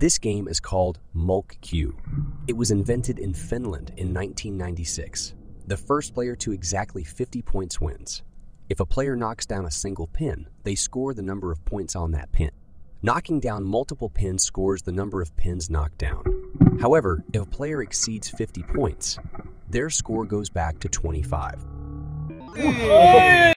This game is called lkky. It was invented in Finland in 1996. The first player to exactly 50 points wins. If a player knocks down a single pin, they score the number of points on that pin. Knocking down multiple pins scores the number of pins knocked down. However, if a player exceeds 50 points, their score goes back to 25.